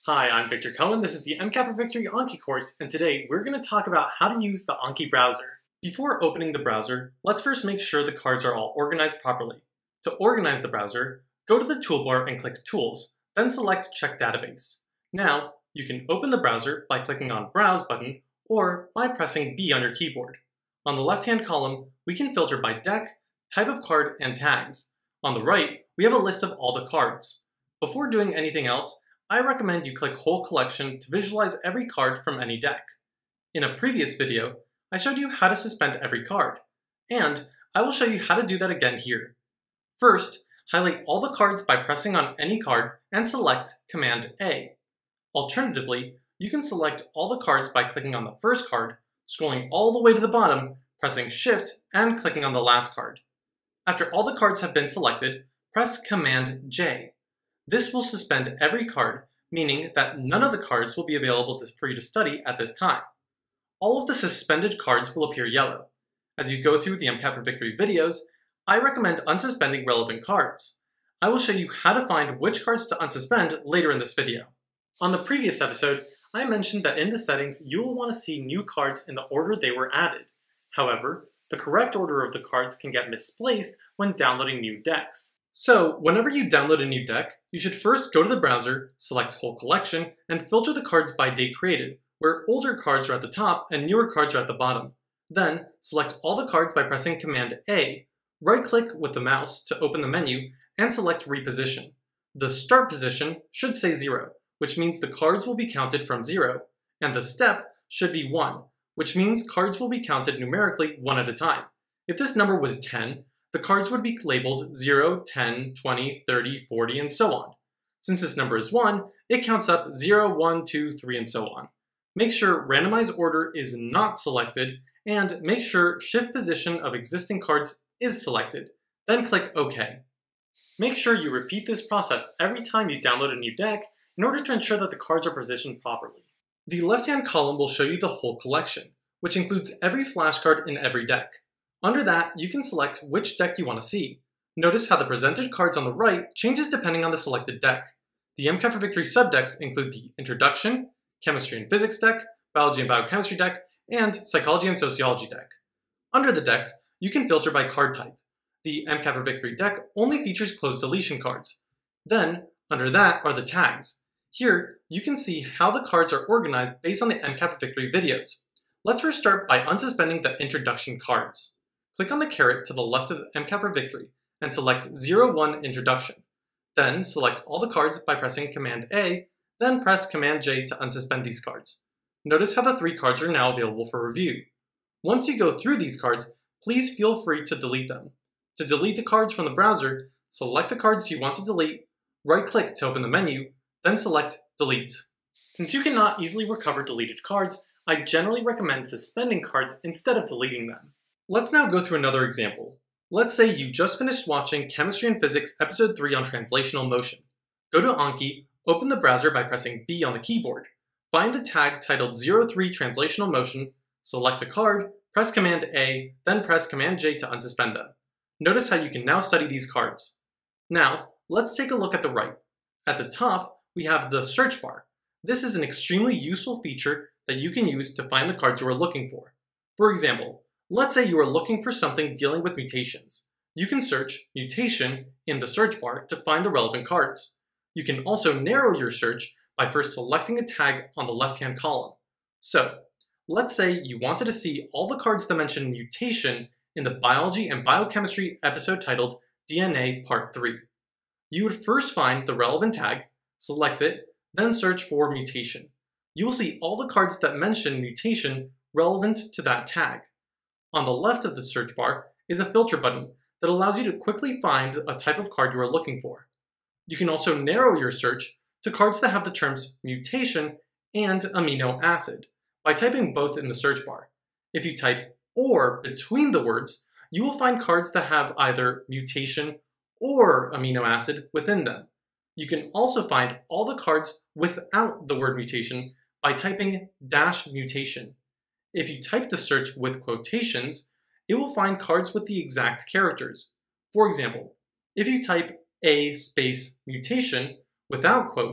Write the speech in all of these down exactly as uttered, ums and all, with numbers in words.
Hi, I'm Victor Cohen. This is the MCAT for Victory Anki course, and today we're going to talk about how to use the Anki browser. Before opening the browser, let's first make sure the cards are all organized properly. To organize the browser, go to the toolbar and click Tools, then select Check Database. Now, you can open the browser by clicking on Browse button or by pressing B on your keyboard. On the left-hand column, we can filter by deck, type of card, and tags. On the right, we have a list of all the cards. Before doing anything else, I recommend you click Whole Collection to visualize every card from any deck. In a previous video, I showed you how to suspend every card, and I will show you how to do that again here. First, highlight all the cards by pressing on any card and select Command A. Alternatively, you can select all the cards by clicking on the first card, scrolling all the way to the bottom, pressing Shift, and clicking on the last card. After all the cards have been selected, press Command J. This will suspend every card, meaning that none of the cards will be available to, for you to study at this time. All of the suspended cards will appear yellow. As you go through the MCAT for Victory videos, I recommend unsuspending relevant cards. I will show you how to find which cards to unsuspend later in this video. On the previous episode, I mentioned that in the settings, you will want to see new cards in the order they were added. However, the correct order of the cards can get misplaced when downloading new decks. So, whenever you download a new deck, you should first go to the browser, select Whole Collection, and filter the cards by date created, where older cards are at the top and newer cards are at the bottom. Then, select all the cards by pressing Command A, right-click with the mouse to open the menu, and select Reposition. The start position should say zero, which means the cards will be counted from zero, and the step should be one, which means cards will be counted numerically one at a time. If this number was ten, the cards would be labeled zero, ten, twenty, thirty, forty, and so on. Since this number is one, it counts up zero, one, two, three, and so on. Make sure Randomize Order is not selected, and make sure Shift Position of existing cards is selected. Then click OK. Make sure you repeat this process every time you download a new deck in order to ensure that the cards are positioned properly. The left-hand column will show you the whole collection, which includes every flashcard in every deck. Under that, you can select which deck you want to see. Notice how the presented cards on the right changes depending on the selected deck. The MCAT for Victory subdecks include the Introduction, Chemistry and Physics deck, Biology and Biochemistry deck, and Psychology and Sociology deck. Under the decks, you can filter by card type. The MCAT for Victory deck only features closed deletion cards. Then, under that are the tags. Here, you can see how the cards are organized based on the MCAT for Victory videos. Let's first start by unsuspending the Introduction cards. Click on the caret to the left of the MCAT for Victory and select zero one Introduction. Then select all the cards by pressing Command A, then press Command J to unsuspend these cards. Notice how the three cards are now available for review. Once you go through these cards, please feel free to delete them. To delete the cards from the browser, select the cards you want to delete, right-click to open the menu, then select Delete. Since you cannot easily recover deleted cards, I generally recommend suspending cards instead of deleting them. Let's now go through another example. Let's say you just finished watching Chemistry and Physics Episode three on Translational Motion. Go to Anki, open the browser by pressing B on the keyboard. Find the tag titled zero three Translational Motion, select a card, press Command A, then press Command J to unsuspend them. Notice how you can now study these cards. Now, let's take a look at the right. At the top, we have the search bar. This is an extremely useful feature that you can use to find the cards you are looking for. For example, let's say you are looking for something dealing with mutations. You can search mutation in the search bar to find the relevant cards. You can also narrow your search by first selecting a tag on the left-hand column. So, let's say you wanted to see all the cards that mention mutation in the Biology and Biochemistry episode titled D N A Part three. You would first find the relevant tag, select it, then search for mutation. You will see all the cards that mention mutation relevant to that tag. On the left of the search bar is a filter button that allows you to quickly find a type of card you are looking for. You can also narrow your search to cards that have the terms mutation and amino acid by typing both in the search bar. If you type or between the words, you will find cards that have either mutation or amino acid within them. You can also find all the cards without the word mutation by typing dash mutation. If you type the search with quotations, it will find cards with the exact characters. For example, if you type a space mutation without quotes,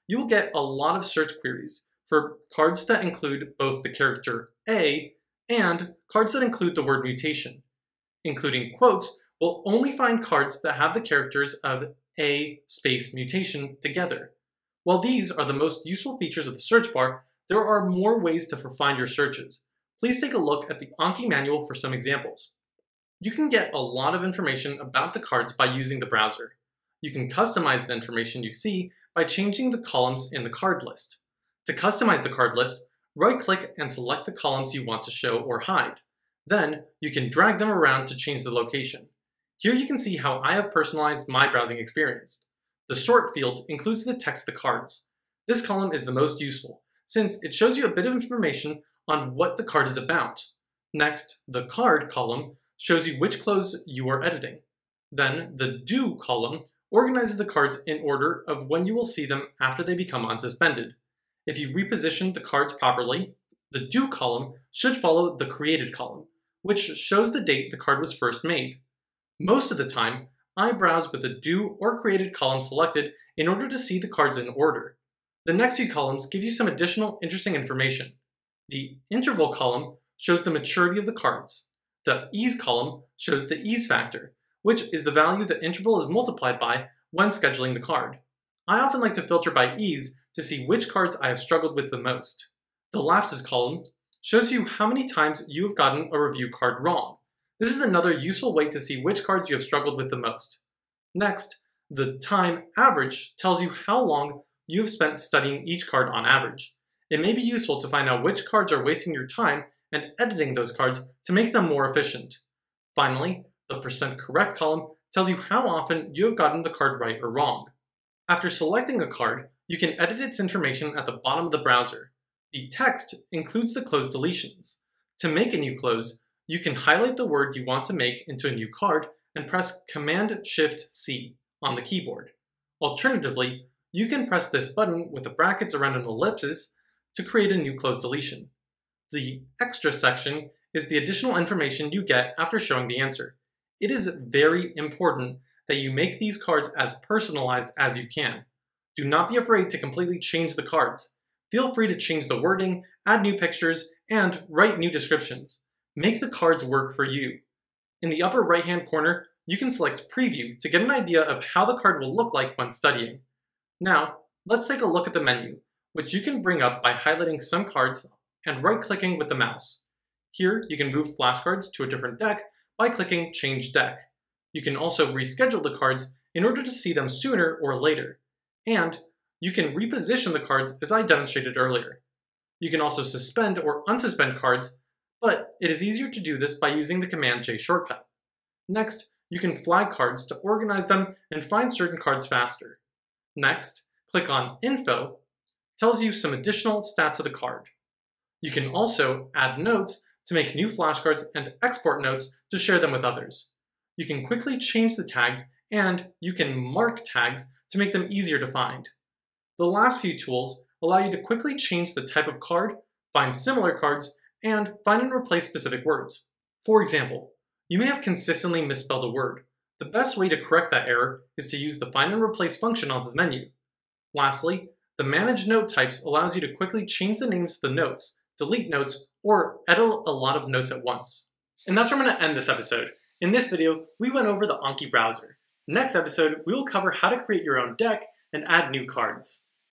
you will get a lot of search queries for cards that include both the character A and cards that include the word mutation. Including quotes will only find cards that have the characters of A space mutation together. While these are the most useful features of the search bar, there are more ways to find your searches. Please take a look at the Anki manual for some examples. You can get a lot of information about the cards by using the browser. You can customize the information you see by changing the columns in the card list. To customize the card list, right-click and select the columns you want to show or hide. Then, you can drag them around to change the location. Here you can see how I have personalized my browsing experience. The sort field includes the text of the cards. This column is the most useful, since it shows you a bit of information on what the card is about. Next, the card column shows you which close you are editing. Then, the do column organizes the cards in order of when you will see them after they become unsuspended. If you reposition the cards properly, the do column should follow the created column, which shows the date the card was first made. Most of the time, I browse with the do or created column selected in order to see the cards in order. The next few columns give you some additional interesting information. The interval column shows the maturity of the cards. The ease column shows the ease factor, which is the value the interval is multiplied by when scheduling the card. I often like to filter by ease to see which cards I have struggled with the most. The lapses column shows you how many times you have gotten a review card wrong. This is another useful way to see which cards you have struggled with the most. Next, the time average tells you how long you have spent studying each card on average. It may be useful to find out which cards are wasting your time and editing those cards to make them more efficient. Finally, the percent correct column tells you how often you have gotten the card right or wrong. After selecting a card, you can edit its information at the bottom of the browser. The text includes the close deletions. To make a new close, you can highlight the word you want to make into a new card and press command shift C on the keyboard. Alternatively, you can press this button with the brackets around an ellipsis to create a new close deletion. The extra section is the additional information you get after showing the answer. It is very important that you make these cards as personalized as you can. Do not be afraid to completely change the cards. Feel free to change the wording, add new pictures, and write new descriptions. Make the cards work for you. In the upper right-hand corner, you can select Preview to get an idea of how the card will look like when studying. Now, let's take a look at the menu, which you can bring up by highlighting some cards and right-clicking with the mouse. Here, you can move flashcards to a different deck by clicking Change Deck. You can also reschedule the cards in order to see them sooner or later. And you can reposition the cards as I demonstrated earlier. You can also suspend or unsuspend cards, but it is easier to do this by using the Command J shortcut. Next, you can flag cards to organize them and find certain cards faster. Next, click on Info, tells you some additional stats of the card. You can also add notes to make new flashcards and export notes to share them with others. You can quickly change the tags and you can mark tags to make them easier to find. The last few tools allow you to quickly change the type of card, find similar cards, and find and replace specific words. For example, you may have consistently misspelled a word. The best way to correct that error is to use the Find and Replace function on the menu. Lastly, the Manage Note Types allows you to quickly change the names of the notes, delete notes, or edit a lot of notes at once. And that's where I'm going to end this episode. In this video, we went over the Anki browser. Next episode, we will cover how to create your own deck and add new cards.